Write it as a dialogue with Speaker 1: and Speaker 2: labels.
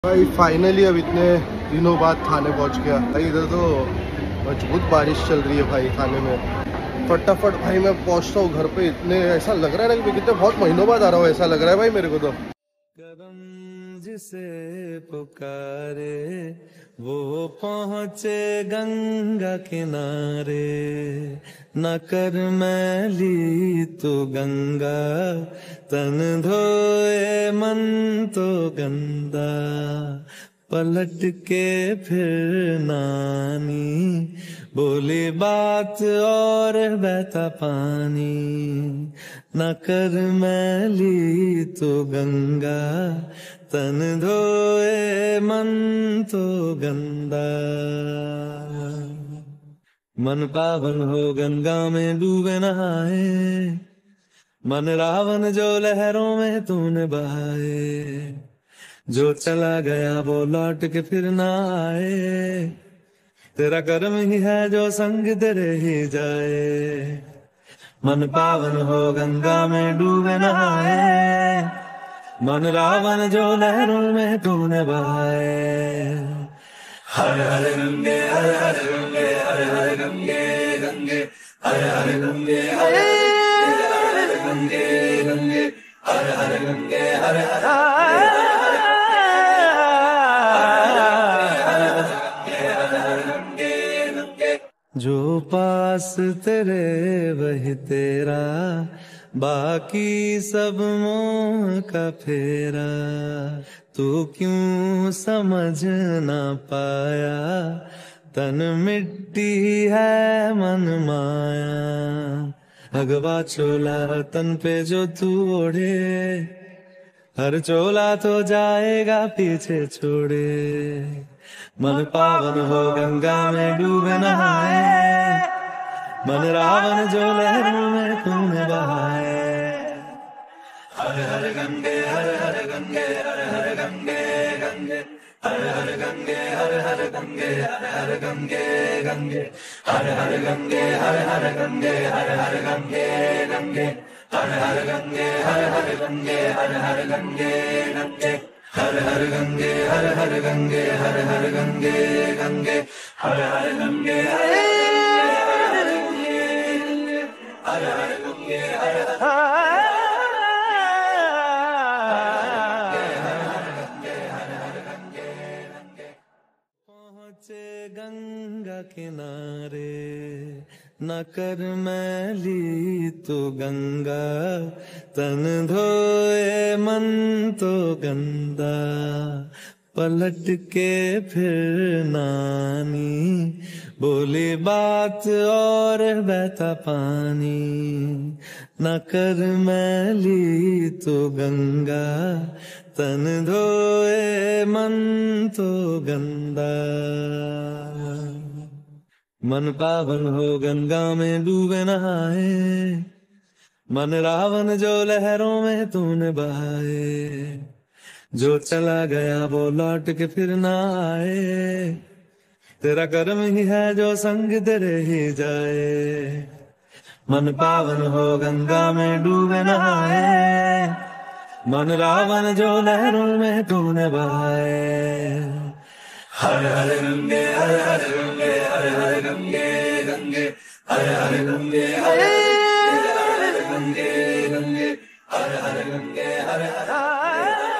Speaker 1: भाई फाइनली अब इतने दिनों बाद थाने पहुंच गया भाई। इधर तो मजबूत बारिश चल रही है भाई थाने में। फटाफट भाई मैं पहुंचता हूँ घर पे। इतने ऐसा लग रहा है ना कि कितने बहुत महीनों बाद आ रहा हूँ, ऐसा लग रहा है भाई मेरे को तो।
Speaker 2: करम जिसे पुकारे वो पहुँचे गंगा किनारे। न कर मैली तो गंगा तन धोए मन तो गंदा। पलट के फिर नानी बोली बात और बहता पानी। न कर मैली तो गंगा तन धोए मन तो गंदा। मन पावन हो गंगा में डूबे नहाए। मन रावण जो लहरों में तूने बहाए। जो चला गया वो लौट के फिर ना आए। तेरा कर्म ही है जो संग तेरे ही जाए। मन पावन हो गंगा में डूबे नहाए। मन रावण जो लहरों में तूने बहाए। हर हर गंगे हर हर गंगे हर हर गंगे गंगे हर हर गंगे हर हर गंगे गंगे हर हर गंगे हर हर। जो पास तेरे वही तेरा बाकी सब मोह का फेरा। तू क्यों समझ ना पाया तन मिट्टी है मन माया। अगवा चोला तन पे जो तू ओढ़े हर चोला तो जाएगा पीछे छोड़े। मन पावन हो गंगा में डूबे नहाए। मन रावण जो लहरों में तूने बहाए। हर हर गंगे हर हर गंगे हर हर गंगे गंगे हर हर गंगे हर हर गंगे हर हर गंगे गंगे हर हर गंगे हर हर गंगे हर हर गंगे गंगे हर हर गंगे हर हर गंगे हर हर गंगे गंगे हर हर गंगे हर हर गंगे हर हर गंगे गंगे हर हर गंगे हर हर गंगे हर हर गंगे हर पहुँचे गंगा किनारे। न कर मैली तो गंगा तन धोए मन तो गंदा। पलट के फिर नानी बोली बात और बहता पानी। न कर मैली तो गंगा तन धोए मन तो गंदा। मन पावन हो गंगा में डूबे नहाए। मन रावण जो लहरों में तूने बहाए। जो चला गया वो लौट के फिर ना आए। तेरा कर्म ही है जो संग तेरे ही जाए। मन पावन हो गंगा में डूबे नहाए। मन रावण जो लहरों में तूने बहाए। हर हर गंगे हर हर गंगे हर हर गंगे गंगे हर हर गंगे हर हर गंगे गंगे हर हर गंगे हर हर।